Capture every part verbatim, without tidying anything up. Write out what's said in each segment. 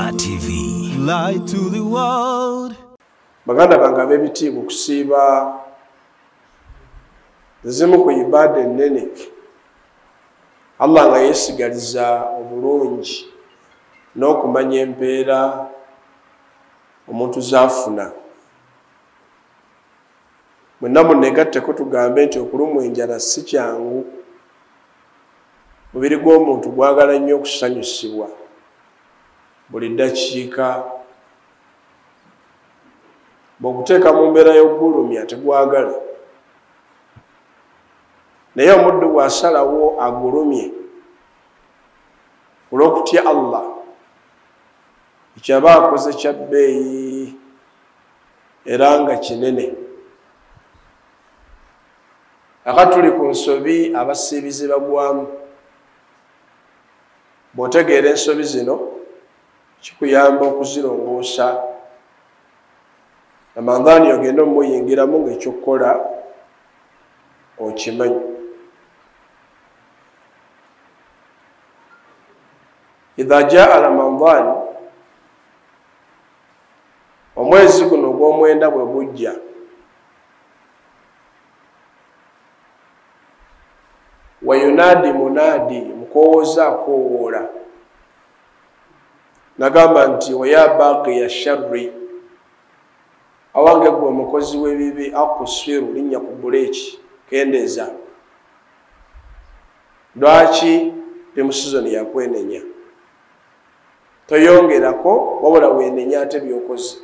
Star T V. Light to the world. Baganda banga bebitiibwa okusiiba zimu ku ibada ennene Allah nga yeesigaliza obulungi n'okumanya empeera omuntu zaafuna. Mwenna munnegatteko tugambe nti okulumwa enjala si kyangu. Mubiri gw'omuntu gwagala nnyo okusanyusibwa buli ddakiika. Bw'oguteeka mu mbeera y'okugulumya tegwagala. Naye omuddu bw'asalawo agulumye olw'okutya Allah, ekyaba akoze kya bbeeyi era nga kinene. Aka tuli ku nsobi abasiibizi bagwamu. Bw'otegeera ensobi zino kikuyamba okuzirongoosa. Ramadhaani ogenda omuyingiramu ng'ekyokukola okimanyi. Idha jaa Ramadhaani, omwezi guno ogw'omwenda bwe gujja, wayunaadi munaadi, mukowooza akoowoola, nagamba nti waya baaqiya sharri, awange gwe omukozi w'ebibi, akusfiru, linnya ku buleeki, kendeeza. Lwaki? Ndi mu sizoni ya kwenenya. Toyongerako wabula weenenya ate by'okoze.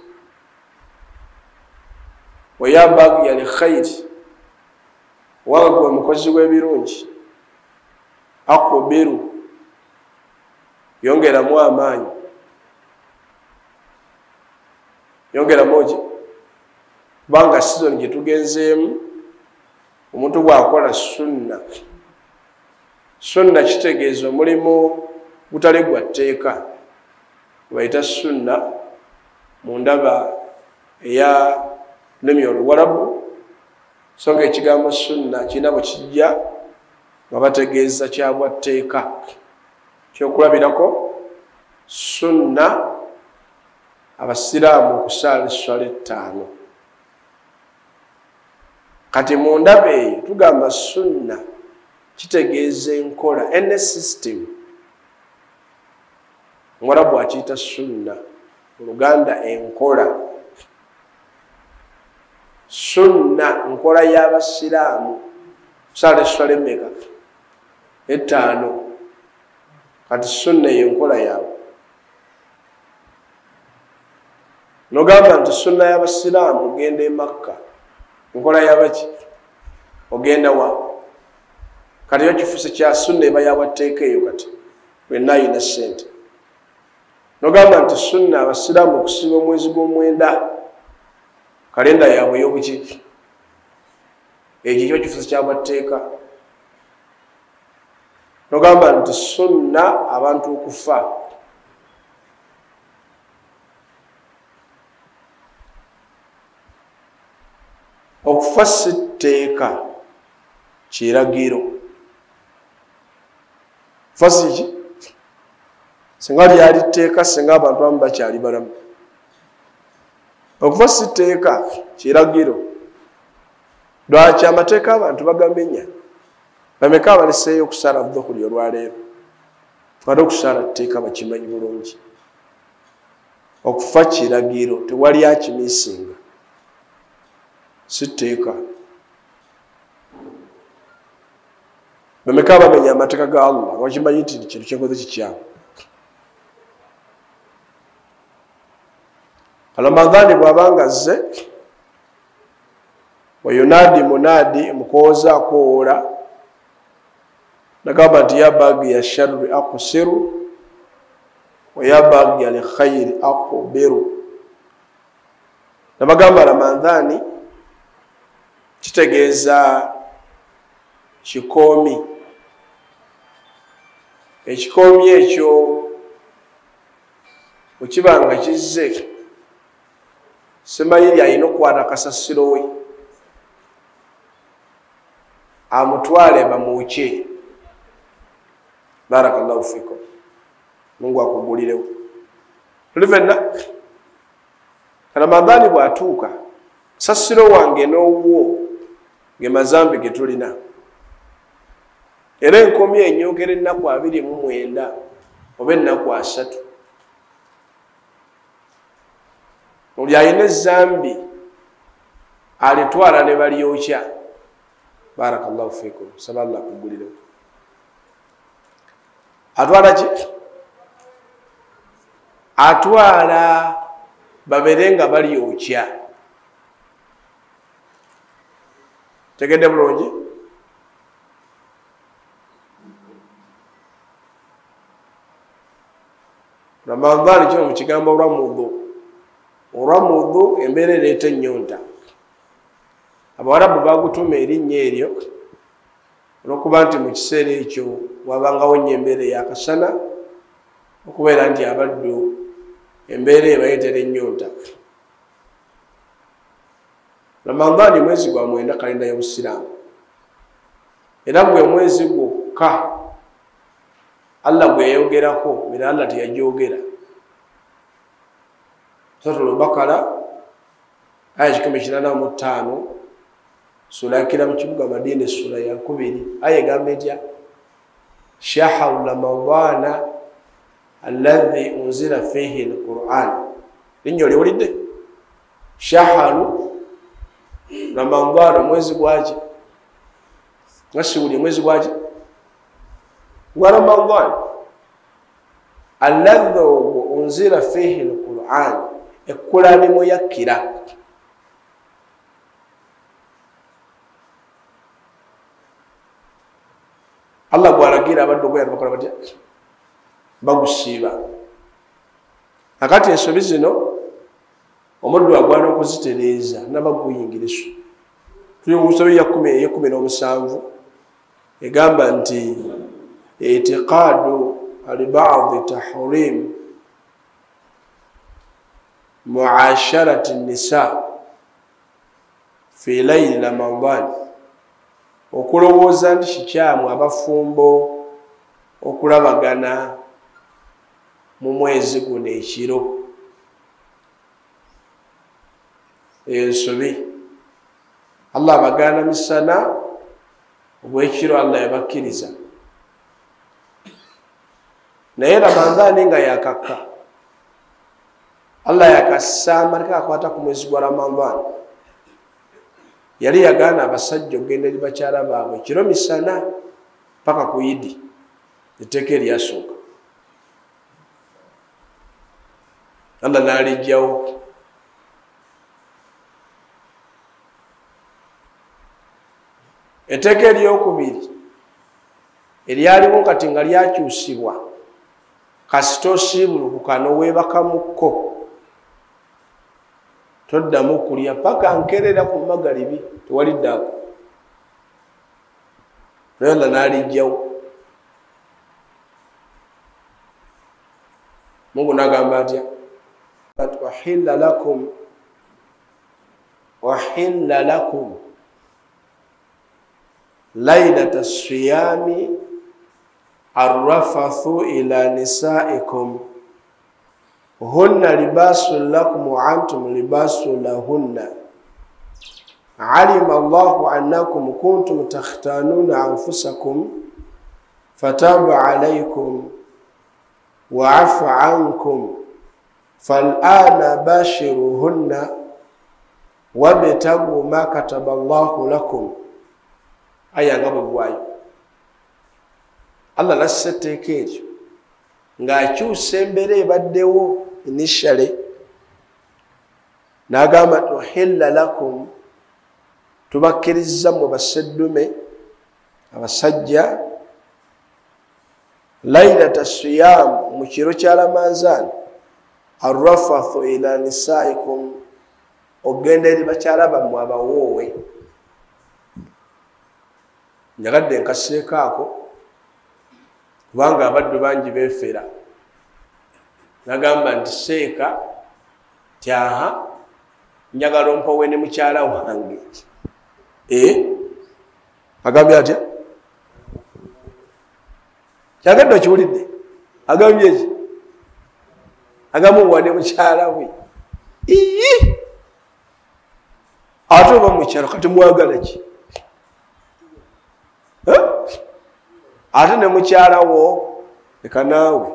Waya baaqiya li khayri, awange gwe omukozi w'ebirungi, akubiru, yongeramu amaanyi. Yongeramu ki? Kubanga sizoni gye tugenzeemu, omuntu bw'akola sunna. Sunna kitegeeza omulimu gutali gwa tteeka, bayita sunna mu ndaba eya lulimi Oluwarabu. So nga ekigambo sunna kirina bwe kijja nga bategeeza kya bwa tteeka. Kyokulabirako, sunna abasiraamu okusaala esswala ettaano. Kati mu ndaba eyo tugamba sunna kitegeeza enkola, ene system. Omwarabu akiyita sunna, mu Luganda enkola. Sunna nkola y'abasiraamu kusaala esswala emmeka? Ettaano. Kati sunna eyo enkola yaabwe. Nogamba nti sunna y'abasiraamu ogenda e Makka, nkola y'abaki? Ogenda wa? Kati yo kifuuse kya sunna eba yabwatteeka eyo kati wenna ayina ssente. Nogamba nti sunna abasiraamu okusiiba omwezi gw'omwenda, kalenda yaabwe y'obuki? Ekyo kyo kifuuse kya bwatteeka. Nogamba nti sunna abantu okufa, okufa si tteeka, kiragiro. Kufa si ki? Singa lyali tteeka, singa abantu abamu bakyali balamu. Okufa si tteeka, kiragiro. Lwaki amateeka abantu bagamenya? Bameka abaleseeyo okusaala dhuhuri olwaleero? Ate okusaala tteeka bakimanyi bulungi. Okufa kiragiro, tewali akimiisinga. Si tteeka. Bameka bamenya amateeka ga Allah, wakimanyi nti kintu kyenkoze kikyamu. Ramadhaani bw'abanga azze, wayunaadi munaadi, mukowooza akoowoola, nagamba nti ya baaqiya sharri akusiru, wa ya baaqiya li khayri akubiru. Nabagamba Ramadhaani kitegeeza kikoomi. Ekikoomi ekyo bwe kiba nga kizze, simanyi alina okukwata kasasiro we amutwale bamuuke. Barakallahu fikum. Mungu akugulirewo. tulifenna Ramadani bwatuuka sasiro wange n'owuwo ge mazambi ge tulina era enkomye enyookera ennaku abiri mu mwenda oba ennaku asatu oli alina ezambi alitwala ne balyokya barakallahu fikum saba Allah kugulire atwala ki atwala baberenga balyokya tegedde bulungi Ramadani kino mu kigambo olwamuddu olwamuddu embeera ereeta ennyonta Abawarabu bagutuma erinnya eryo olwokuba nti mu kiseera ekyo wabangawo nnyo embeera ey'akasana okubeera nti abaddu embeera ebayetera ennyonta. Ramadani mwezi gwa mwenda kalenda y'Obusiraamu era gwe mwezi gwokka Allah gwe yayogerako mira Allah teyajogera. Suratul Al-Baqara aya kikumi kinana mu ttaano sura ya kiramu kibuga Madina sura ya kubiri aya egamba etya shahru ramadana alladhi unzila fihi alquran linyo liwulidde shahru ramadana mwezi gwaje ngasiwuli mwezi gwaje gwa ramadana alladhi unzila fihi alquran ekulani muyakira Allah gwaragira abaddu gwe bakola batya bagusiiba akati ensobi zino omuddu agwana okuzitereeza nabaguyingirisu tuli mu nsobi ya kumi ya kumi n'omusanvu egamba nti itiqadu al-ba'd tahrim muasharati nisa fi layli Ramadan okulowooza nti kikyamu abafumbo okulabagana mu mwezi guno ekiro ensobi Allah abagaana misana obwekiro Allah yabakkiriza naye Ramadani nga yakakka Allah yakassa amarika akwata ku mwezi gwa Ramadani yali yagaana abasajja okugenda eri bakyala baabwe kiro misana paka ku Idi etteeka eryasooka Allah n'alijjawo etteeka eryokubiri eryaliwo kati nga lyakyusibwa kasita osiibulukuka n'oweebakamukko toddamu kulya paka nkerera ku magalibi tewaliddaako naye Allah n'alijjawo Mungu n'agamba atya wahilla lakum wahilla lakum laylata siyami arrafathu ila nisaikum hunna libasun lakum wa antum libasun lahunna alima Allahu annakum kuntum takhtanuna anfusakum fataba alaykum wa afa ankum fal'ana bashiruhunna wabtagu ma kataba Allahu lakum aya ngabo gwayo Allah nasseteeka ekyo ng'akyusa embeera ebaddewo initially n'agamba tuhilla lakum tubakkiriza mu baseddume abasajja laylata siyam mu kiro kya Ramadani arrafathu ila nisaikum ogenda eri bakyala bammwe abawoowe njagadde nkasseeko ako kubanga abaddu bangi beefera nagamba nti seeka tyaha njagala ompowe ne mukyala wange e agambye atya kyagenda okiwulidde agambye eki agamuwa mukyala we ii ate oba mukyalo kati mwagala ki ate ne mukyala wo leka naawe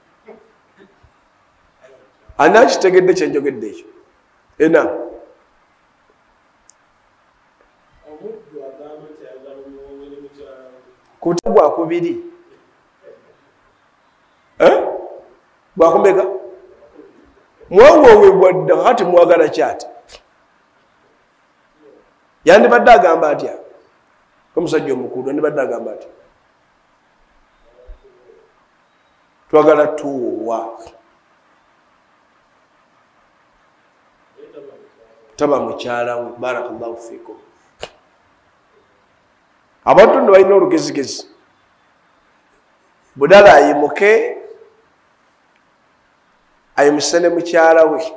ani akitegedde kyenjogedde ekyo ena kuta gwakubiri gwakumeka mwawowe bwadda hati mwagala kyati yandibadde agamba atya omusajja omukulu yandibadde agamba atya twagala tuwa taba mukyala we barakallahu fikum abantu ndo balina olugezigezi budala ayimuke ayimuse ne mukyala we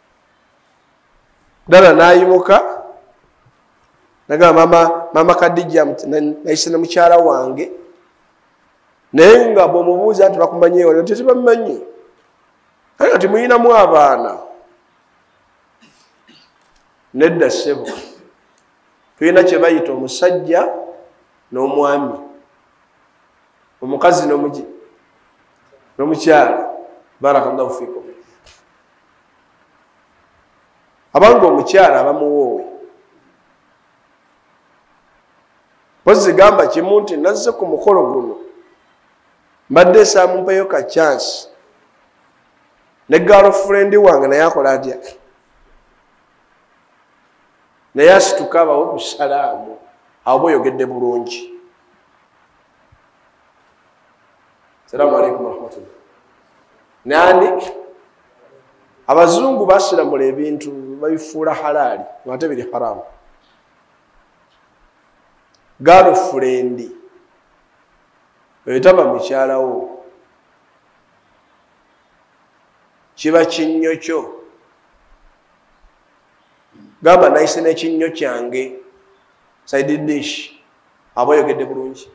dala nayimuka nagamba mama mama Kadija nayise ne mukyala wange naye nga bw'omubuuza nti bakumanyi wano tetubamanyi kale kati muyinamu abaana nedda ssebo tulina kye bayita omusajja n'omwami omukazi n'omugi n'omukyala barakallahu fikum abanga omukyala abamuwoowe pozi gamba kimu nti nazze ku mukolo guno mbadde esamumpeyo ka chance ne girlfriend wange naye akola atya naye asituka abawo busalaamu awo boyogedde bulungi salaamu alaikum warahmatullah nani abazungu basiramula ebintu babifuula halaali ate biri haramu girlfriend etaba mukyalawo kiba kinnyo kyo gamba nayise n'ekinnyo kyange side dish aba yogedde bulungi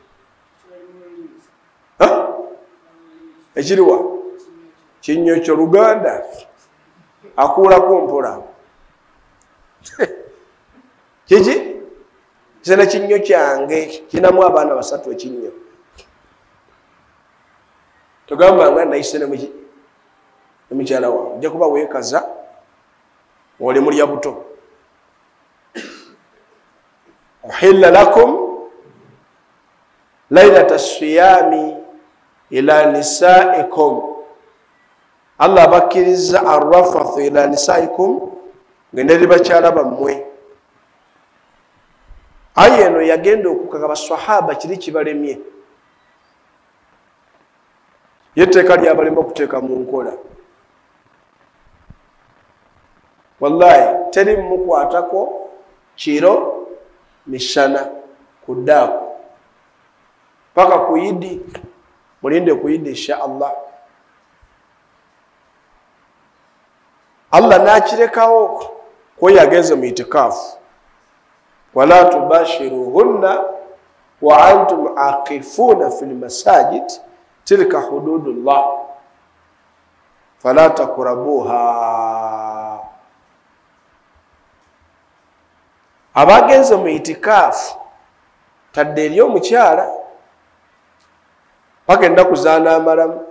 ekiriwa kinnyo kyo Luganda akuulako mpola kiki kise n'ekinnyo kyange kinamu abaana basatu ekinnyo togamba nga nayise nemukyala wange ojja kuba weekaza oli mulya buto uhilla lakum lailata siyami ila nisaikum Allah bakkiriza arrafathu ila nisaikum ngenderi bakyala bammwe aye eno yagenda okukaga baswahaba kiri kibalemye yetteeka lyabalemba okuteeka mu nkola wallahi teri mukwatako kiro mishana kuddaako paka kuyidi mulinde kuyidi insha Allah Allah nakirekawo ko yageze mu itikafu wala tubashiruhunna wa antum aqifuna fil masajid tilka hududullah fala taqrabuha abagenze mu itikafu tadde eri omukyala bagenda kuzaana amalamu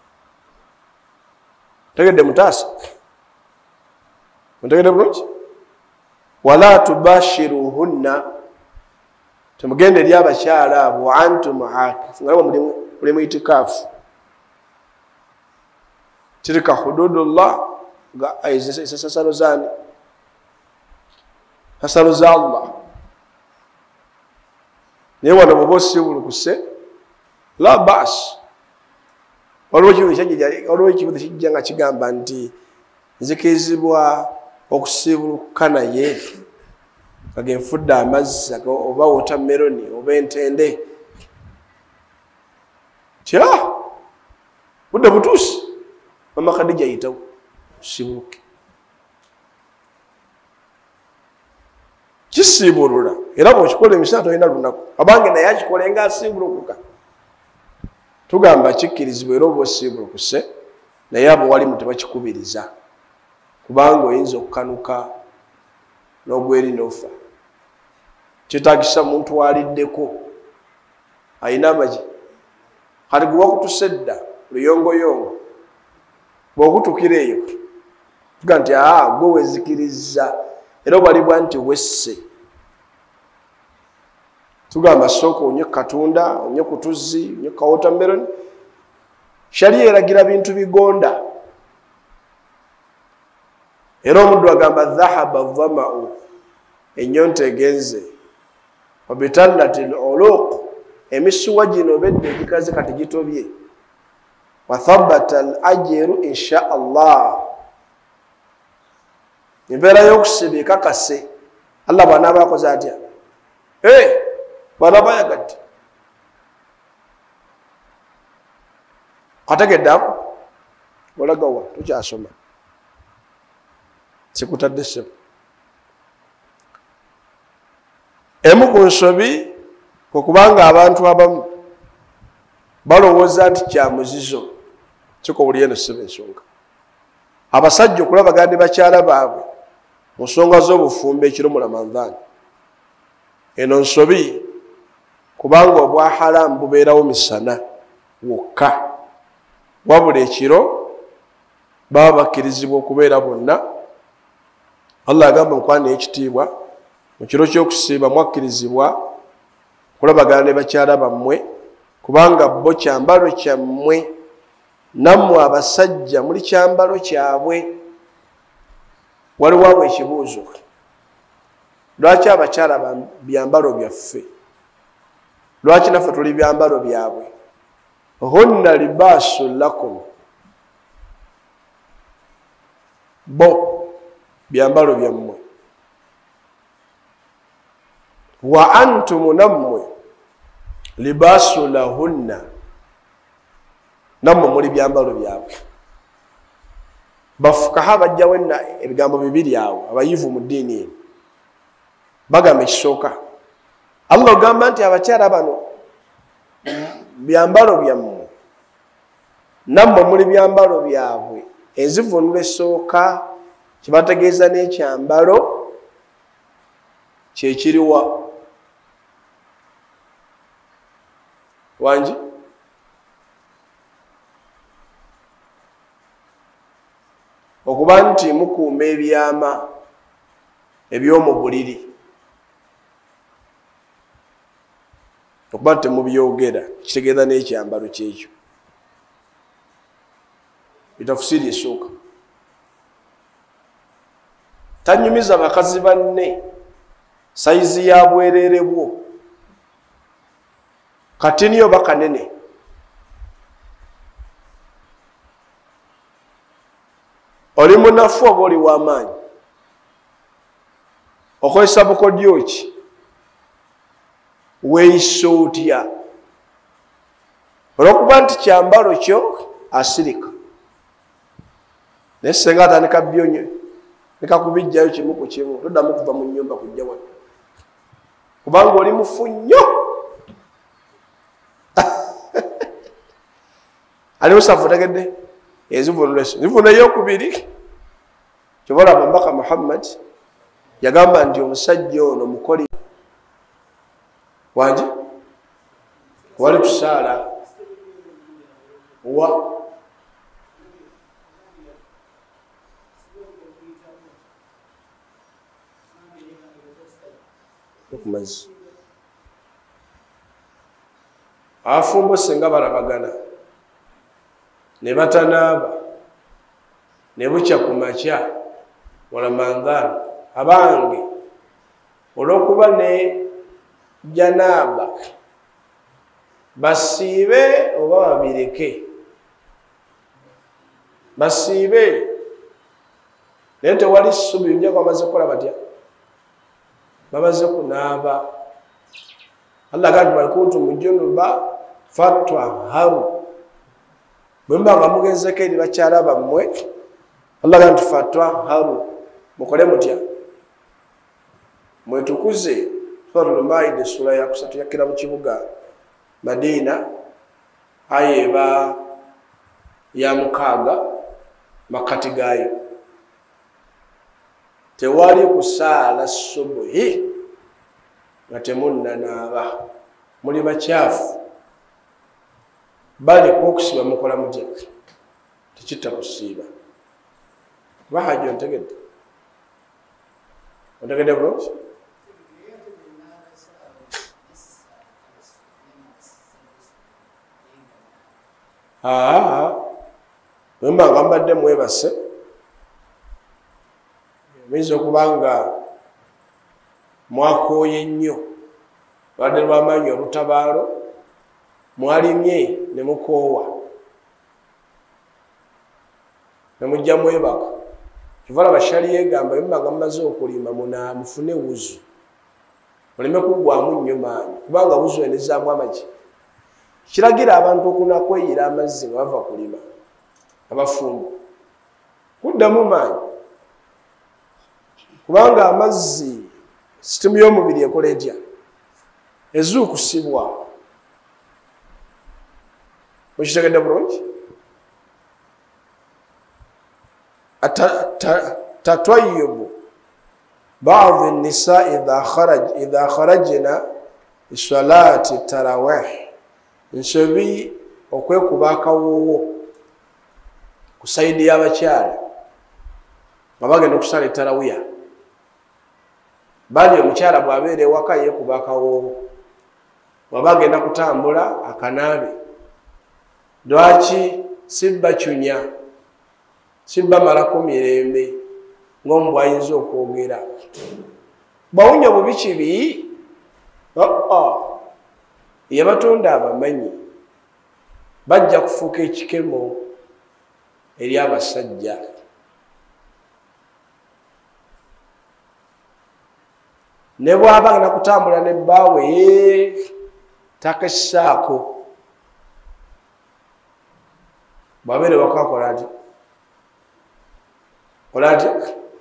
tegedde mutaasa mutegedde bulungi wala tubashiruhunna temugende eri abakyala abo antum akifu nga muli mu itikafu tilka hududullah sasalo zani sasalo za Allah naye wano bwoba osibulukuse la bas waliwo ekibuzo kijja nga kigamba nti nzikirizibwa okusibuluka naye kage nfudde amazzi oba wotameroni oba entende tya budde butuusi mama Kadija yitawo sibuluke kisibulula era bwokikola emisana tolina lunaku abange naye akikolenga asibulukuka tugamba kikkirizibwa era oba osibulukuse naye abo walimu tebakikubiriza kubanga oyinza okukanuka n'ogweri n'ofa. Kyetaagisa muntu waliddeko ayina amagi kati gwe wakutuse dda luyongoyongo bw'okutukira eyo tuga nti aa gwe wezikiriza era obalibwa nti wesse. Tugamba sooka onye katunda onye kutuzi onye kawotameroni. Sharia eragira bintu bigonda era omuddu agamba dhahaba dhamau ennyonta egenze wabitallati luluq emisuwa gino bedde egikaze kati gitobye wathabata al ajiru insha Allah. Embeera y'okusiba ekakase Allah bw'anaaba akoze atya hey, bw'anaaba ayagadde kategedde ako olagawa tukyasoma sikutadde ssebo. Emu ku nsobi okubanga abantu abamu balowooza nti kya muzizo kikowulira eno ssebo ensonga. Abasajja okulabagana ne bakyala baabwe mu nsonga z'obufumbo ekiro mu Ramadhan. Eno nsobi kubanga obwa haramu bubeerawo misana wokka wabula ekiro baba bakkirizibwa okubeera bonna. Allah agamba mukwano ekitiibwa mu kiro ky'okusiiba mwakkirizibwa kulabagana ne bakyala bammwe kubanga bo kyambalo kyammwe nammwe abasajja muli kyambalo kyabwe. Waliwo abo ekibuuzo lwaki abakyala byambalo byaffe lwaki naffe tuli byambalo byabwe? Hunna libaasu lakum bo byambalo byammwe wa antum nammwe libaasu lahunna nammwe muli byambalo byabwe. Bafukaha bajjawo enna ebigambo bibiri awo abayivu mu ddiini eno bagamba ekisooka Allah ogamba nti abakyala bano byambalo byammwe nammwe muli byambalo byabwe. Enzivuunula esooka kibategeeza n'ekyambalo kyekiriwa wangi okuba nti mukuuma ebyama eby'omu buliri okuba nti temubyogera kitegeeza n'ekyambalo kyekyo. Bitafusiiri esooka tanyumiza bakazi banne sayizi ya bwereere bwo kati niyo bakanene oli munafu oba oli w'amaanyi okozesa bukodyo ki weeyisa otya olw'okuba nti kyambalo kyo asirika naye senga atandika byonyo nekakubijjayo kimu ku kimu toddamu kuva mu nnyumba kujja wano kubanga oli mufu nnyo. Ali musafu tegedde enzivuunula eso enzivuunula ey'okubiri kyova olaba Mbaka Muhammad yagamba nti omusajja ono mukoli wangi wali kusaala wa okumazi afumbo senga balabagana ne batanaaba ne bukya ku makya wala Ramadhan abange olw'okuba ne janaaba basiibe oba babireke basiibe naye tewali ssubi ojja bamaze kukola batya bamaze kunaaba. Allah agamba bakuntum junuba fatwaharu bwe mba nga mugezeko eri bakyala bammwe Allah agamba fatwaharu mukole mutya mwetukuze. Suratul Maida sura ya kusatu yakira mu kibuga Madina aya eba ya mukaaga makati gaayo tewali kusaala subuhi nga temunnanaaba muli bakyafu bali kwokusiba mukola mutya tekitta kusiiba bahajo ntegedde ontegedde bulungi aa wemba nga mbadde mwebase oyinza okuba nga mwakooye nnyo lwadde lwamaanyi olutabaalo mwalimye ne mukoowa ne mujja mwebaka kivala bashali yegamba wemba nga mumaze okulima muna mufune wuzu oleme kugwamu nnyo maanyi kubanga wuzu enezaamu amagi kiragira abantu okunakweyira amazzi nga bava kulima abafumbo kuddamu maanyi kubanga amazzi sitimu y'omubiri ekola etya ezuukusibwa mukitegedde bulungi tatwayibu baadhi nisa idha kharajna isalati tarawih nsobi okwekuba akawoowo ku saidi y'abakyala nga bagenda okusala etarawiya bali omukyala bw'abeera ewaka yeekuba akawoowo bw'aba agenda kutambula akanaabe lwaki sibba kyunya sibba malako mirembe ng'omu bwayinza okwogera bwawunya bubi kibi yabatonda abamanyi bajja kufuuka ekikemo eri abasajja ne bw'aba agenda kutambula nebbaawe takessaako bw'abeere waka akola ati kola ati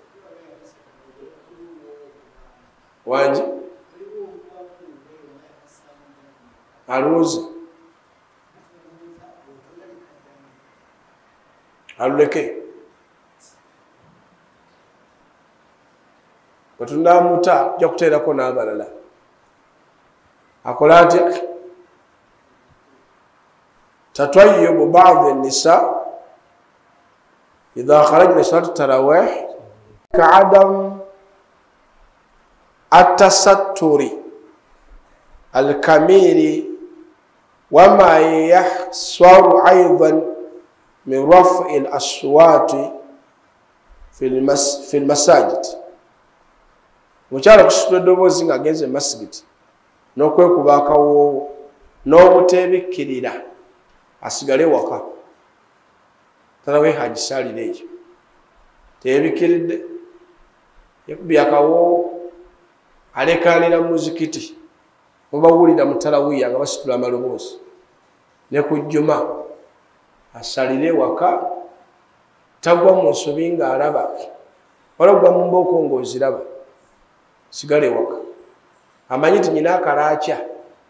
wangi alunze aluleke bwetunamuta ja kuteerako n'abalala akola ati tatwayibu baadhi nisa idha kharajna salatu tarawih ka'adam atasatturi alkamili wama yahswaru aidan min raf'i al-aswati fi al-masajid mukyala kusitula eddoboozi nga agenze masigiti n'okwekuba akawoowo n'obuteebikkirira asigale waka tarawe hagisaalira ekyo teebikkiridde yekubye akawoowo alekanira mu muzikiti mubawulira mu tarawiya nga basitula amaloboozi ne ku jjuma asalire waka tagwa mu nsobi ng'alaba wala ogwa mu mbooko ng'oziraba sigale waka amanyi ti nyina akalaakya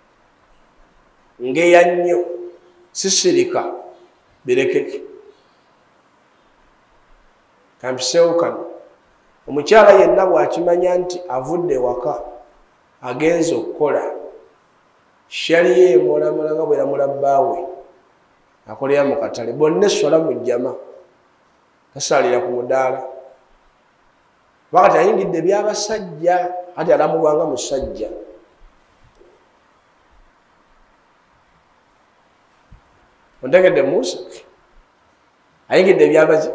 ngeya nnyo sisirika birekeke kampiseewo kano omukyala yenna bw'akimanya nti avudde waka agenza okukola shali ye mulamula nga bweramula bbaawe akolera mu katale bonna essola mu jjama tasaalira ku mudaala bakati ayingidde ebyabasajja ati alamulwanga musajja ontegedde musa ayingidde ebyabaki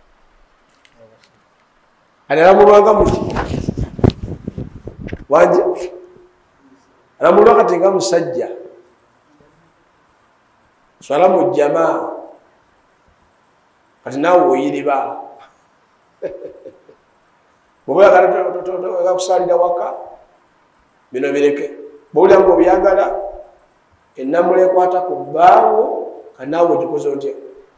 ati alamulwanga muki wanje alamulwa kati nga musajja swala mu jjama kati naawe oyiriba bwobulaga kusalira waka bino bireke bwowulira nga obyagala ennamula ekwata ku bbaawo kanaawe ogikoze otya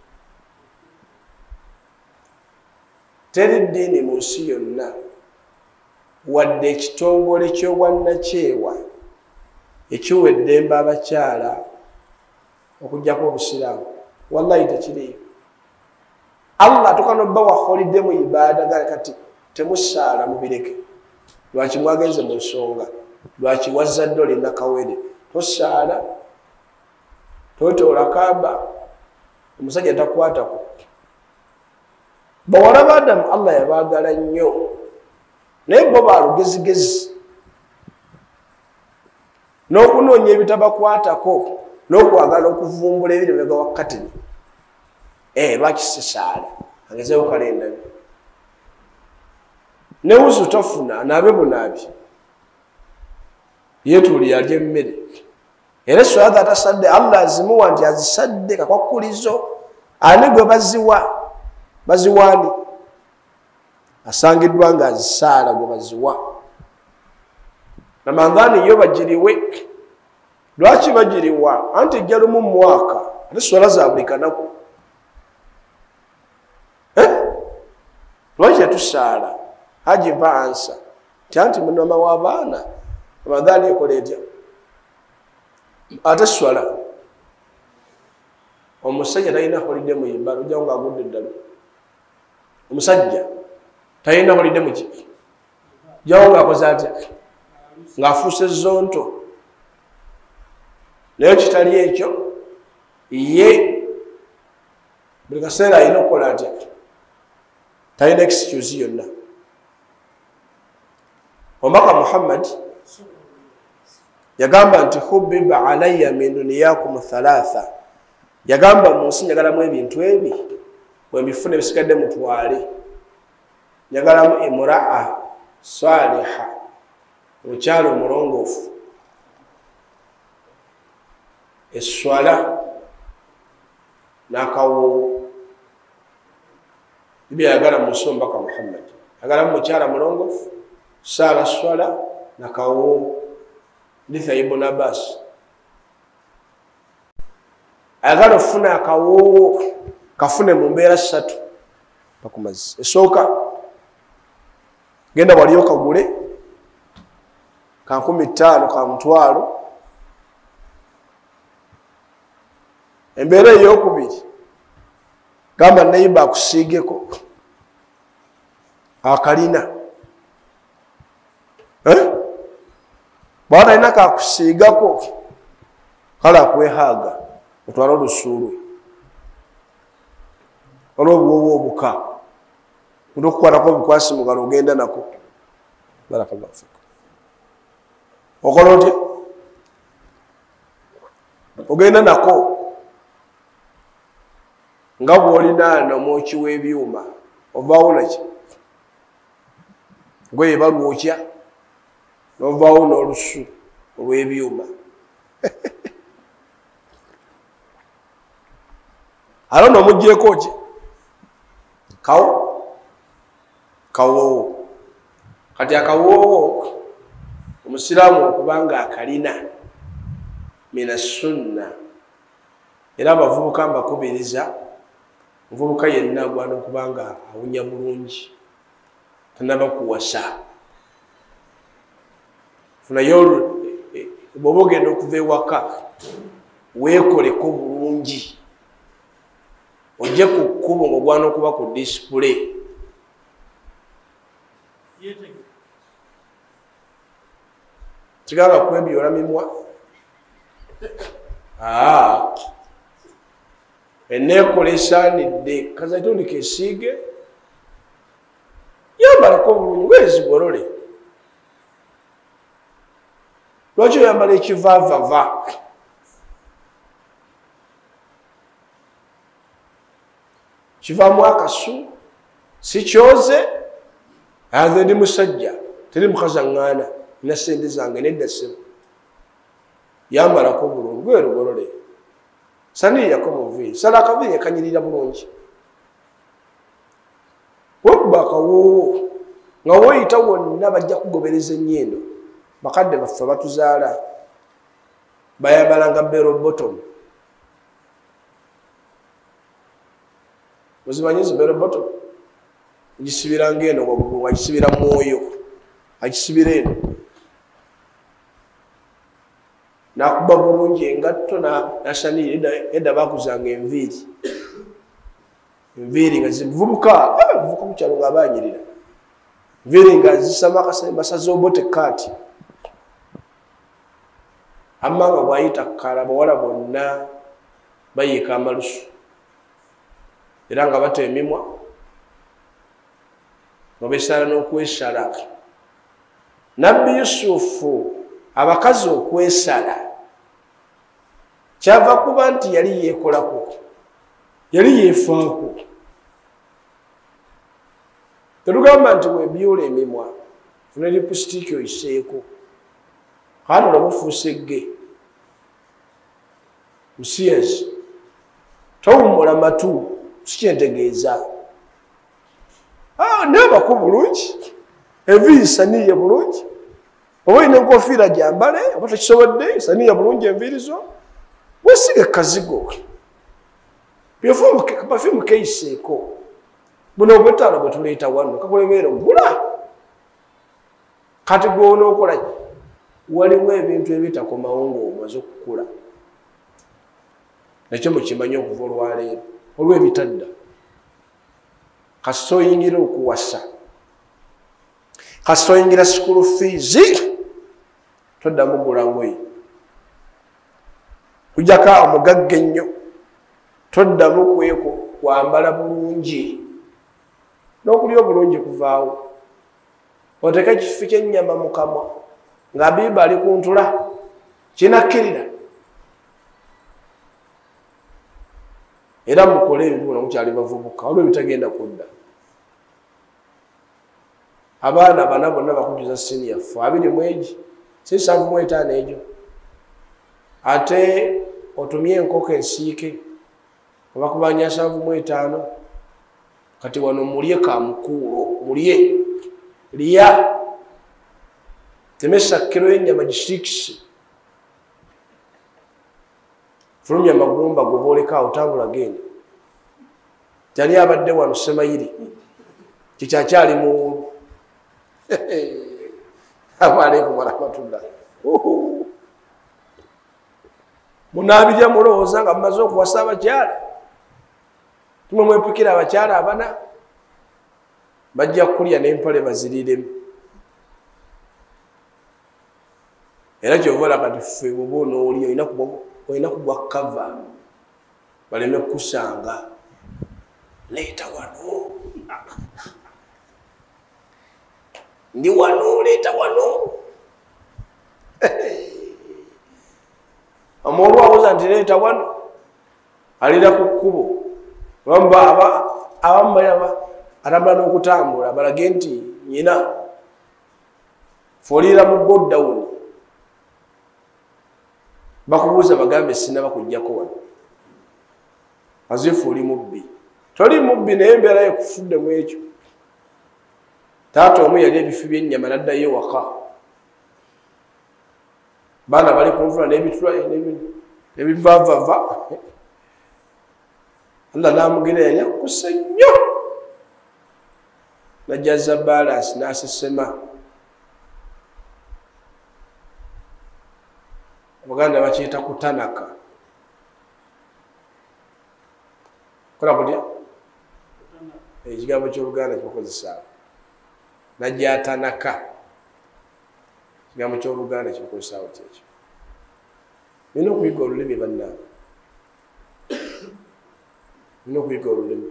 teri ddiini mu nsi yonna wadde ekitongole ky'obwannakyewa ekiwa eddembe abakyala okugjako obusiraamu wallahi tekiriyo Allah tukanoba wa holiday mu ibada gali kati temusala mubireke lwaki mwagenze mu nsonga lwaki wazza ddole nakawere tosala totola kaba omusajja takwatako bawala ba Adamu Allah yabaagala nnyo naye bo balugezigezi n'okunoonya ebitabakwatako n'okwagala okuvumbula ebiri bega wakati eh lwaki sisaala agezeewo kalenda ne wuzu tofuna naabe bunaabi yetuuli yalya emmere era eswala atasadde Allah azimuwa nti azisadde kakwakulizo ani gwe baziwa baziwaani asangiddwa nga azisaala gwe baziwa namangani yo bagiriwe lwaki bagiriwa anti ejja lumu mu mwaka ate swala za buli kanaku lwaki tetusaala hajiba ansa ti anti munama w'abaana ramadhani ekola etya ate swala omusajja talina holide mu ibalo ojjawo ng'agudde eddalo omusajja talina holide mu ki ojjawo ng'akoze atya ng'afuuse zonto naye kitali ekyo ye buli kaseera alina okukola atya talina excuse yonna omubaka Muhammad yagamba nti hubbiba alayya min duniyakum thalatha yagamba mu nsi njagalamu ebintu ebi bwe mbifuna ebisigadde mutwale njagalamu imraa saliha omukyalo omulongoofu eswala n'akawoowo ibyo yagala mu nsi omubaka Muhammad yagalamu mukyala mulongoofu sala swala n'akawoowo Litha Ibn Abbas ayagala ofuna akawoowo kafune mu mbeera ssatu pakumazi esooka genda waliyo kagule ka nkumi ttaano ka mutwalo embeera ey'okubiri gamba neiba akusiigeko akalina bwana alina kakusiigako kale akwehaaga otwala olusuulwe olw'obuwowo obuka kuno okukwatako obukwasi mugalo ogenda nako barakallahu fikum okola otya ogenda nako nga bw'olinaana omwoki w'ebyuma ovaawo naki gwe balwokya novaawo n'olusu olw'ebyuma alo n'omuggyeko ki kawo kawoowo kati akawoowo omusiraamu okubanga akalina mina sunna era abavubuka mbakubiriza omuvubuka yenna agwana okubanga awunya bulungi tanaba kuwasa funayo bw'oba ogenda okuva ewaka weekoleko bulungi ojje ku kkubo ng'ogwana okuba ku display kigamba kwebyola mimwa eneekola esaanidde kazatondika esiige yambalako bulungi ng'ezigolole lwaki oyambala ekivaavava kivaamu akasu si kyoze aze ndi musajja teri mukazi aŋŋaana nina sente zange nedda ssebo yambalako bulungi gwerugolole saniriyako muviiri sala akaviiri ekanyirira bulungi wekuba akawoowo nga woyita wonna bajja kugobereza ennyindo bakadde baffe batuzaala bayambalanga bero bottom ozimanyi zibero bottom ogisibiranga eno waggulu agisibira mwoyo agisibira eno nakuba bulungi engatto nasanire edda bakuzanga enviiri enviiri nga zivubuka vubuka ku kyalo nga abanyirira enviiri nga zisama basaze obote kaati amma nga bwayita kala bawala bonna bayiika amalusu era nga bata emimwa nga besala n'okwesala nabbi yusufu abakazi okwesala kyava kuba nti yali yeekolako yali yeefaako tetugamba nti webyula emimwa funa lipusitiiki oyiseeko hano olabufuuse ge musiyezi towummula matu sikyentegeeza nabaku bulungi enviiri saniye bulungi oba olina enkofiira gyambale oba tekisobodde saniye bulungi enviiri zo wesiga kazigo pafimu keyiseeko buno obwetaano bwe tuleeta wano kakulemeera ogula kati gwonaokola waliwo ebintu ebitakomawo ngaomaze okukula nakyo mukimanyi okuva olwaleero olw'ebitadda kasita oyingira okuwasa kasita oyingira sikulu fiizi toddamu gula ngoye kujjako omugagga ennyo toddamu kweko kwambala bulungi n'okulya obulungi kuvaawo oteeka ekifi ky'ennyama mu kamwa nga biba ali ku ntula kinakkirira era mukole ebintu bona mukyali bavubuka waliwo ebitagenda kudda abaana bana bonna bakujuza siniya ffe abiri mu egi si nsanvu mu etaano egyo ate otumye enkoko ensiike oba kubanya nsanvu mu etaano kati wano mulye kamukuulo mulye lya temesa kiro y'ennyama gisiikisi fulumya amagumba gobooleka otambula genda tali abadde wano semayiri kikyakyali muwulu amalaikum warahmatullah munaabirya mulowooza nga mumaze okuwasa abakyala tumwe mwepikira abakyala abana bajja kulya n'empale baziriremu era kyovola kati ffe bwoba onoolya olina kugwa kava baleme kusanga leeta wano ndi wano leeta wano omuolu awoza nti leeta wano alira ku kkubo abamu atambula n'okutambula balage nti nyina folira mu goddown bakubuuza bagambe sinaba kujjako wano azifu oli mubbi toli mubbi naye embeera yekufudde mu ekyo taata omu yali ebifi by'ennyama naddayo waka baana bali kunfula n'ebitula n'ebivavava Allah naamugera yanya kusse nnyo najjaza balansi n'asesema Abaganda bakiyita kutanaka kola kutya ekigambo ky'Oluganda kibakozesa najja tanaka ekigambo ky'Oluganda kibakozesa oti ekyo nina okuyiga olulimi bannange nina okuyiga olulimi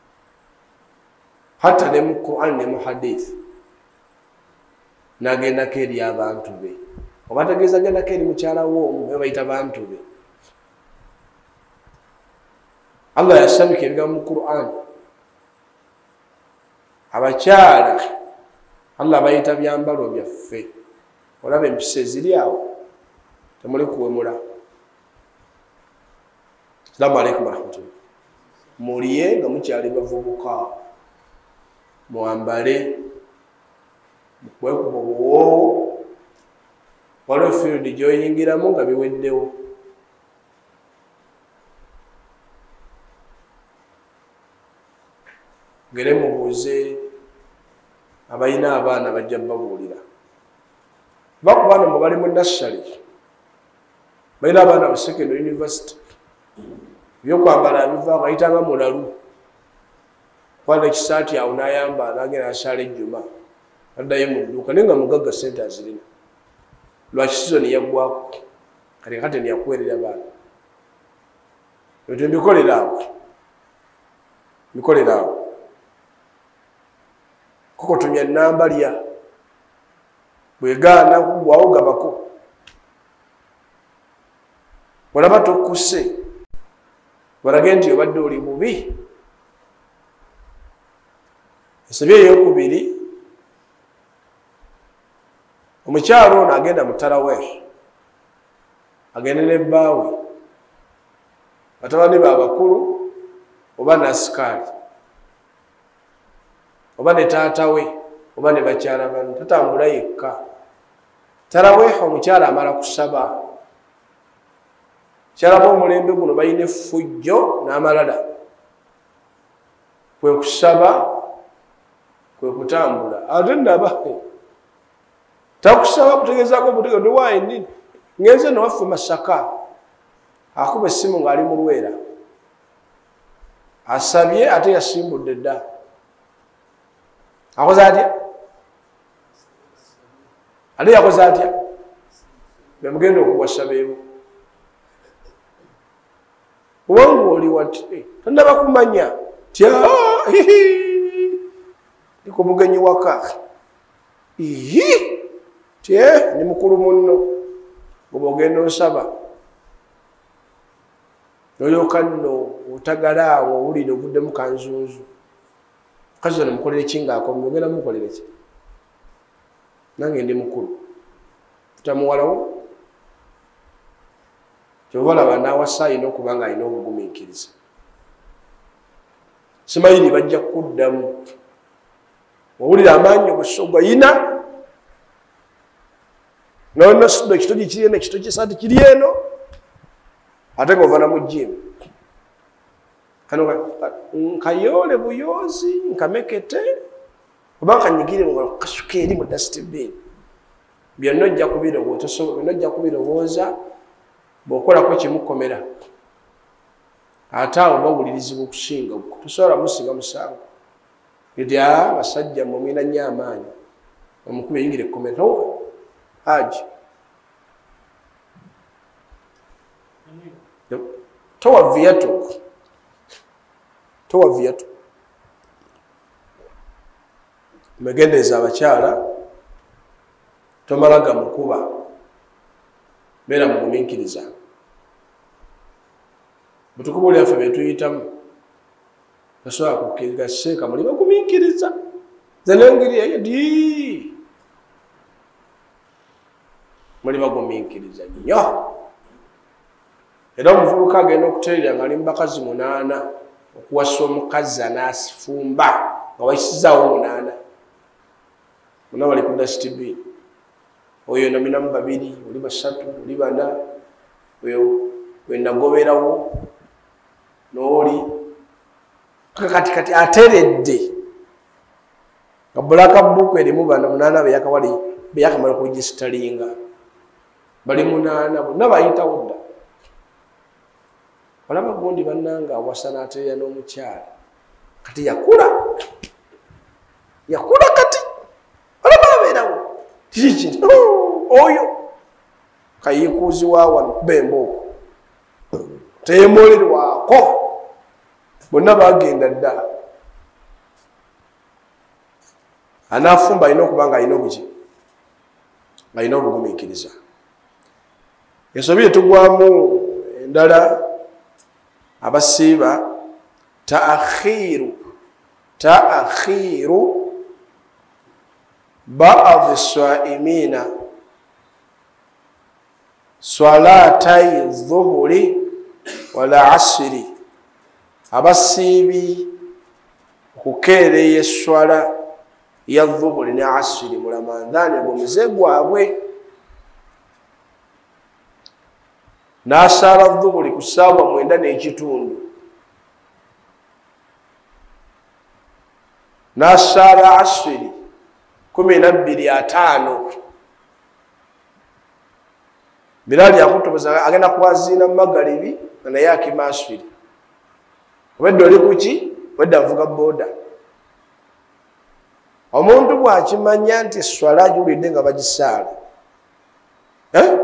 hatta ne mu Quran ne mu hadith nagendako eri abantu be oba tegeeza gendako eri mukyala wo be bayita bantu be Allah yasabika ebigambo mu Quran abakyala Allah bayita byambalo byaffe olaba empisa eziri awo temuli kuwemula. Assalamu alaikum warahmatullahi. Mulye nga mukyali bavubuka muambale mukwekubowo waliwo field gyoyingiramu nga biweddewo ngere mubuuze abalina abaana bajja babuulira bakubaana mwe bali mu nursery balina abaana mu secondary university byokwambala biva bayitanga mulalu kwala kisaati awo n'ayamba n'agenda asala ejjuma addayo mu dduuka naye nga mugagga sente azirina lwaki sizoni yaggwako kati kati niyakuweerera baana ebyo mbikolera awo mbikolera awo kokotomya namba lya bwegaana kugwawo gabako olaba tokkuse balage nti obadde oli mubi ensobi eyokubiri omukyalo ono agenda mutalawe agende ne bbaawe batabani babakulu oba nasikaali oba ne taatawe oba ne bakyala bano tatambula yekka talaweeha omukyala amala kusaba kyalaba omulembe guno balina effujjo n'amalala kwe kusaba kwe kutambula ate naba takusaba kutegezaako butegeeza ndi waayi nini ngenze nowaffe Masaka akuba essimu ng'ali mu Lwera asabye ate yasimbudde dda akoze atya ate yakoze atya bemugenda okuwasabeewo owangu oli wati tandaba kumanya tya ndiko mugenyi waka ihi tye ni mukulu munno ngoba ogenda osaba nolyoka nno otagala awo owulire ovuddemu kanzunzu kazi ono mukolere ki ngaakomye ogenda mukolere ki nange ndi mukulu tutamuwalawo kyobalaba nawasa alina okuba nga alina obugumiikiriza simayiri bajja kuddamu owulire amaanyi obusogo yina nolina sido ekitogi kiri eno ekitogi kisaati kiri eno ate ngaova namujimu kano nkayoole buyoozi nkamekete oba nkanyigire kasuka eri mu dustbin byonna ojja kubirowooza ojja kubirowooza bw'okolako kimukomera ate awo bawulirizibwa okusinga tosobola musinga musango nti a basajja mumwina nnyo amaanyi omukubi eyingira ekkomera haji towa viatu towa viatu megendeza abakyala tomalaga mukuba beera mugumiikiriza butukuba oli affe betuyitamu tasobola kukkiriza seeka muli bagumiikiriza zenengeri eyo di muli bagumiikiriza nnyo era omuvubuka agenda okuteerera nga ali mu bakazi munaana okuwasa omukazi anaasifumba nga wayisizaawo munaana muna bali ku dustbin oyo nominamu babiri oli basatu oli bana oyo wenagoberawo nooli kati kati ateredde nga bulaka buku erimu bana munaana beyakawali beyakamala okuregisitalinga bali munaana bonna bayitawo dda olaba gundi bannanga awasa n'ateerera n'omukyala kati yakula yakula kati olaba abeerawo kiki oyo kayikuuzi waawano kuba embooko teyemolerwako bonna bagenda dda anaafumba alina okuba nga alina obuki alina obugumiikiriza ensobi etugwamu endala abasiiba taakhiru taakhiru baadhi swaimina swalatai dhuhuri wala asiri abasiibi okukeereya eswala ya dhuhuri ne asiri mu ramadhaani bwomuze gwabwe n'asaala dhuhuri ku ssaawa mwenda n'ekitundu n'asaala asiri kumi na bbiri ataano biraali akutoboza agenda kuwaziina mu magalibi nga naye akima asiri obedde oli kuki wedde avuga booda omuntu bwakimanya nti swala agiwulidde nga bagisaala eh?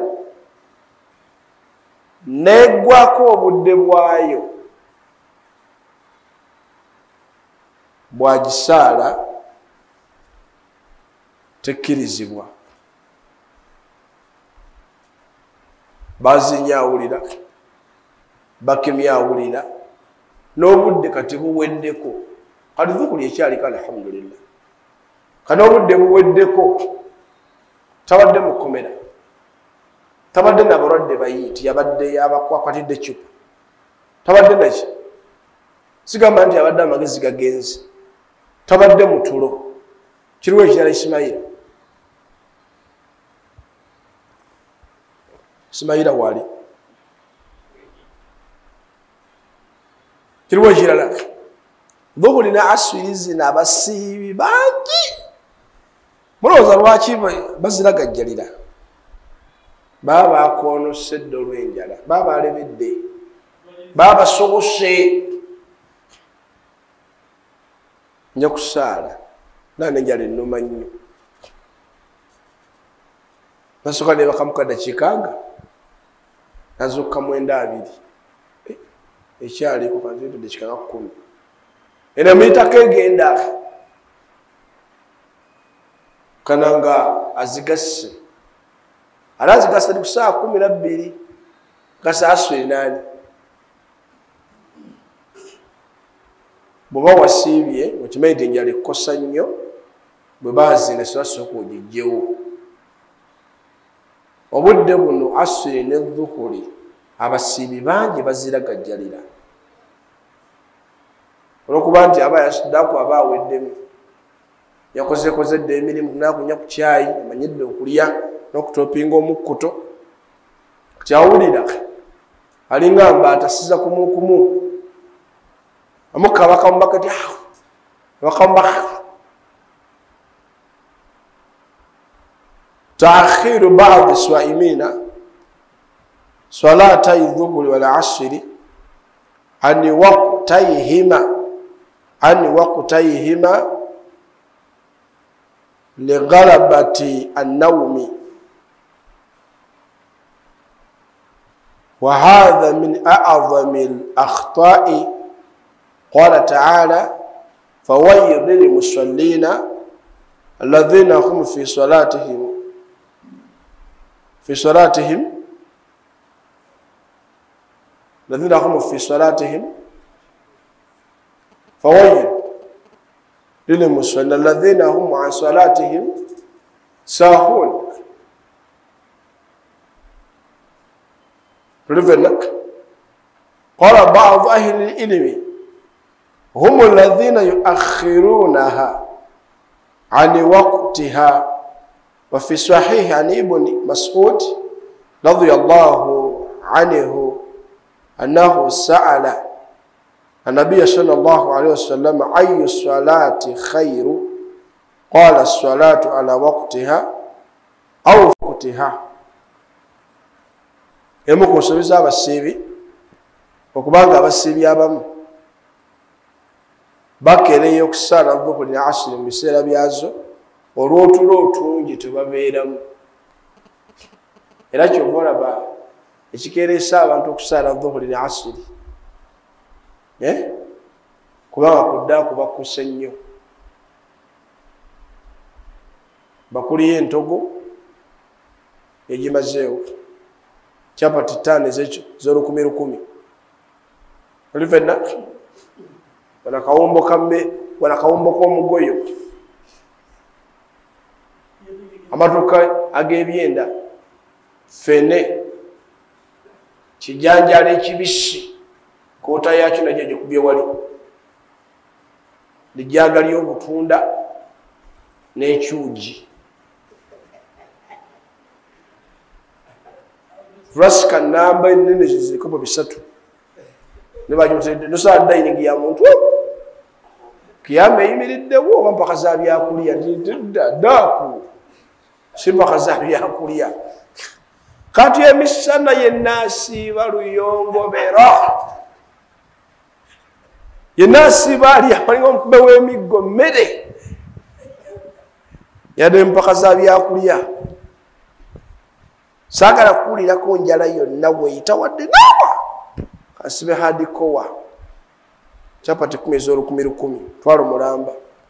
Neggwako obudde bwayo bwagisaala tekkirizibwa. Bazinye awulira, bakemye awulira, n'obudde kati buweddeko. Kati dhukuli ekyaliko alhamdulillah. Kati obudde buweddeko, tabadde mukomera, tabadde n'abalwadde bayiiti, yabadde abakwatidde cupa, tabadde naki, sigamba nti yabadde amagezi gagenze, tabadde mutulo. Kiriwo ekirala Isimayira. Isimayira wali. Kiriwo ekirala. Dhuhuli na aswiri zina abasiibi bangi. Mulowooza lwaki baziragajjalira? Baba bakonosedde olw'enjala, baba balebedde, baba basobose. Nja kusaala nane enjala ennuma nnyo. Nasooka ne bakamuka ddakiika nga nazuuka mwenda abiri ekyaliko kanti ddakiika nga kkumi ena muyitako egenda kananga azigasse ala azigasse ali ku ssaawa kumi na bbiri gasaaswiri naani bw'oba wasiibye okimanyi nti enjala ekkosa nnyo bwe baazina sibasooka ogijjewo. Obudde buno aswiri ne dhuhuli abasiibi bangi baziragajjalira olw'okuba nti aba yasuddaku aba aweddemu yakozekozedde emirimu nakunya ku kyayi amanyidde okulya n'okutopinga omukkuto kyawulira alinga mba atasiza kumukumu amukka abakamumba kati awo abakamumba taakhiru baadhi swaimina salata dhuhuri wal asri ani waqtayhima ani waqtayhima lighalabati an-nawmi wa hadha min a'zami al-akhta'i qala ta'ala fawayyil lil musallina alladhina hum fi salatihim في صلاتهم الذين هم في صلاتهم فويل للمصلين الذين هم عن صلاتهم ساهون. قال بعض أهل العلم هم الذين يؤخرونها عن وقتها. وفي صحيح عن ابن مسعود رضي الله عنه أنه سأل النبي صلى الله عليه وسلم أي الصلاة خير؟ قال الصلاة على وقتها أو وقتها. يمكن سبيزا بسيبي وكبانغا بسيبي أبام bakere yokusala dhuhuri na asri mu biseera byazo olw'otulo otungi tebabeeramu. Era kyova olaba ekikeeresa abantu okusala dhuhuri na asri eh? kubanga kudda kubakusse nnyo. Bakuliyo entogo egimazeewo kyapati ttaano ezekyo z'olukumi lukumi olifenna wana kawombo kambe wana kawombo k'omugoyo amatuka ag'ebyenda fene kijanjala ekibisi koota yakyo najyo gikubye wali lijjaga ly'obutunda n'ekyugi rasika namba enene ziriko bisatu nebajimutedde nosaa dayiningi ya muntu kiyama eyimiriddewo oba mpaka za byakulya ntidda daaku si mpaka za byakulya kati emisana yennaasiiba luyongobero yennaasiiba ali amalinga omukube w'emiggo mmere yadde empaka za byakulya saagala kuwulirako njala yonna bweyita wadde naawa kasibe hadikowa capati kumi ez'olukumi lukumi twalo mulamba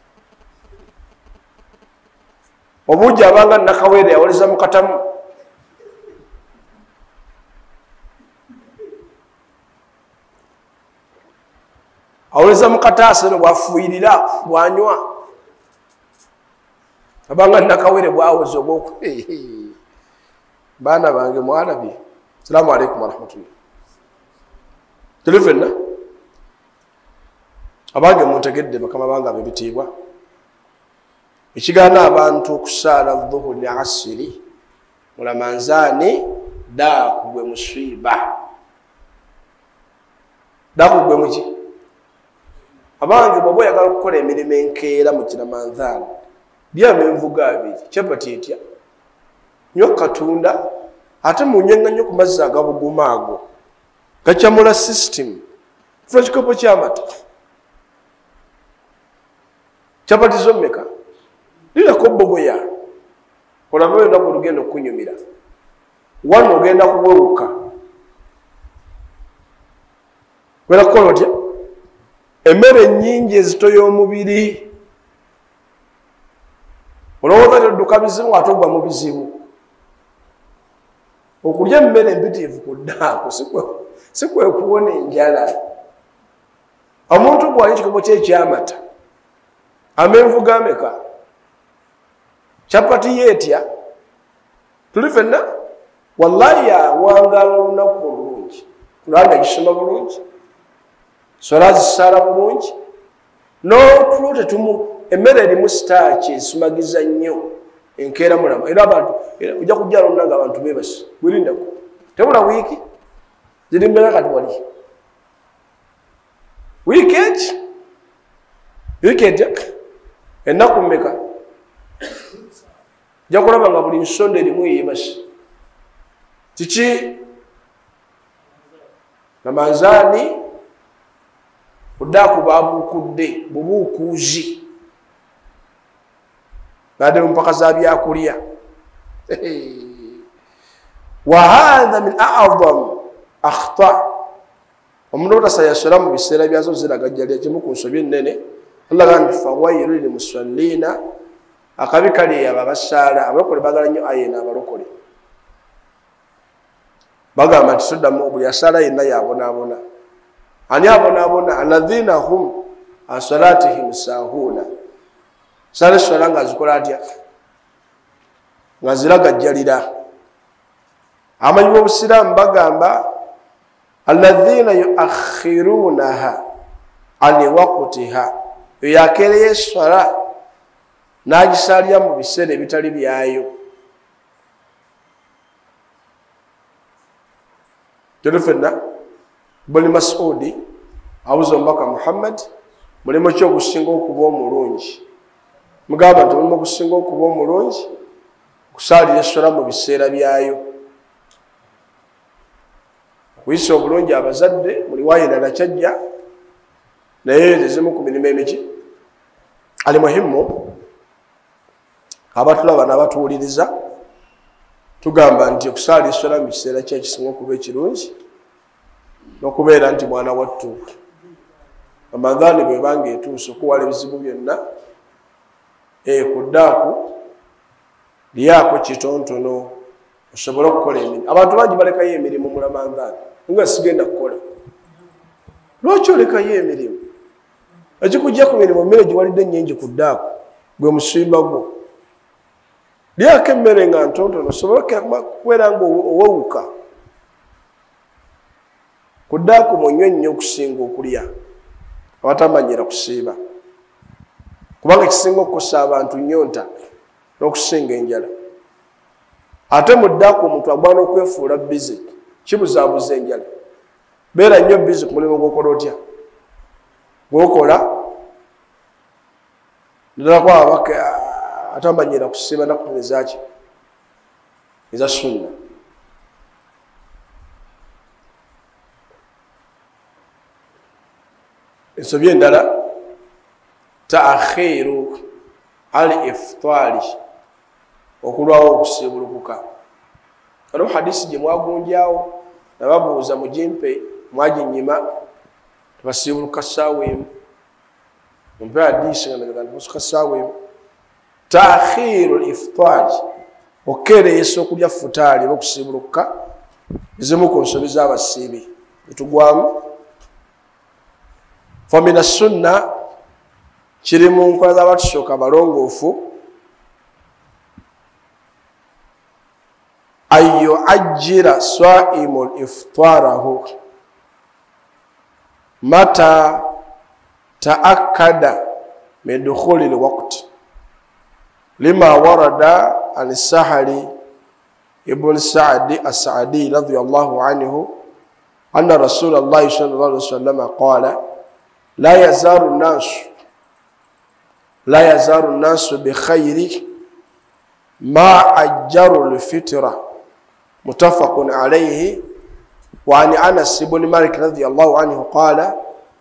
obuugi abanga nakaweere yawoleza mu katamu awoleza mu kataasa no bwafuuyirira bwanywa abanga nakaweere bwawoza obwoku baana bange mwalabye salaamu alaikum warahmatullah tuli fenna abange muntegedde bakama bange ab'ebitiibwa ekigaana abantu okusaala dhuhuri ne asiri mulamanzaani daaku gwe muswiba daaku gwe muki abange bw'oba oyagala okukola emirimu enkeera mu kiramanzaani lyamu envuga abiri capati etya nyo katunda ate munyenga nnyo ku mazzi agabuguma ago gakyamula system funa kikopo kyamata capati zomeka lirako bogoya olaba olunaku olugenda okunyumira wano ogenda kuwewuka wera kukola otya emmere ennyingi ezitoya omubiri olowooza todduka bizibu ate ogwa mu bizibu okulya emmere empitirivu ku ddaako si kwe kuwona enjala omuntu bwali kikopo kyekyamata amenvu gameka capati yeetya tuli fenna wallahi awangala olunaku olungi kulanga gisoma bulungi sola zisaala bulungi n'otulo tetumu emmere erimu sitaaki esumagiza nnyo enkeera mulama era abantu ojja kujja lonna nga abantu beebasi wirindako tebula wiiki ziri mmeka kati wali wiiki eki wiiki etya ennaku mmeka ojja kulaba nga buli nsonda erimu yeebasi kiki namanzaani kudaaku babuukudde bubuukuuzi baade mumpaka za byakulya wa hadha min a'dham akhta omuntu otasayasula mu biseera byazo ziragajjalya kimu ku nsobi ennene allah gamba fawailu lilmusallina akabi kali abo abasaala abalokole bagala nnyo ayena abalokole bagamba nti soddamu buli asaala yenna yabonaabona ani abonaabona alladhina hum an salatihim saahuuna sala sola nga zikola atya nga ziragajjalira amanyi b'obusiraamu bagamba alladhina yuakhiruunaha ani waqtiha yakeereyo eswala n'agisaalya mu biseera ebitali byayo tuli fenna buli masudi abuza omubaka muhammad mulimu ki ogusinga okuba omulungi mugamba nti mulimu ogusinga okuba omulungi kusaalira essola mu biseera byayo okuyisa obulungi abazadde muli waayendala kyajja naye ezimu ku mirimu emiki ali muhimu abatulaba n'abatuwuliriza tugamba nti okusaalira essola mu kiseera ki ekisinga okuba ekirungi n'okubeera nti mwana wattu amadhaani bwe banga etuuse okuwala ebizibu byonna ku ddaaku lyako kitonotono osobole okukola emirimu abantu bangi balekayo emirimu mu ramadhaani nga sigenda kukola lwaki olekayo emirimu ekikujja ku mirimu mmere giwalidde ennyingi ku ddaaku gwe musimba gwo lyako emmere nga ntontono osobole okubeera nga owewuka ku ddaaku munywe nnyo okusinga okulya abatamanyira kusiiba kubanga ekisinga okukosa abantu nyonta n'okusinga enjala ate mu ddaaku omuntu agwana okwefuula bizi kibuzaabuza enjala beera nnyo bizi ku mulimu gwokola otya gwokola ddalako abaka atamanyira kusiiba nakuterezaki eza sunna ensobi endala taakhiru al iftari okulwawo okusiibulukuka. Waliwo hadisi gye mwagunjawo nababuuza mugimpe mwaginyima tebasiibuluka ssaawa emu. Mumpe hadisi nga ndaga ntibasuka ssaawa emu. Taakhiru l-iftaari okeereyesa okulya futaali oba okusiibuluka zimu ku nsobi z'abasiibi etugwamu. Famina sunna kiri mu nkola z'abatusooka abalongoofu an yuajjira swaimu iftaarahu mata taakkada min dukhuli lwaqti lima warada an sahali ibn Sa'di as-Sa'di radiyallahu anhu anna Rasulullahi sallallahu alaihi wasallam qala la yazaru an-nasu la yazaru an-nasu bi khayri ma ajjaru al-fitra muttafaqun alayhi. Wa an Anas ibn Malik radiyallahu anhu qala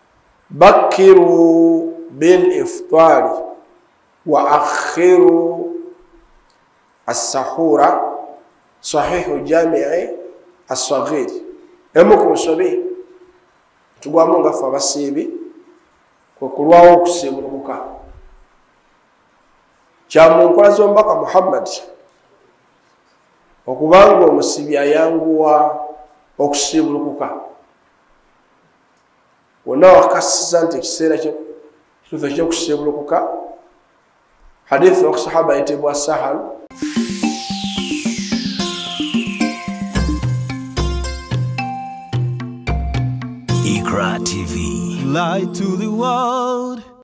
bakkiru bil iftari wa akhiru as-sahura sahihu jami'i as-saghir. Emu ku nsobi tugwamu nga ffe abasiibi kwe kulwawo okusiibulukuka. Kya mu nkola z'omubaka Muhammad okubanga omusibi ayanguwa okusiibulukuka. Wonna wakasiza nti ekiseera kituufu eky'okusiibulukuka. Hadithi okusahaba ayitibwa Sahal. Iqra T V. Light to the world.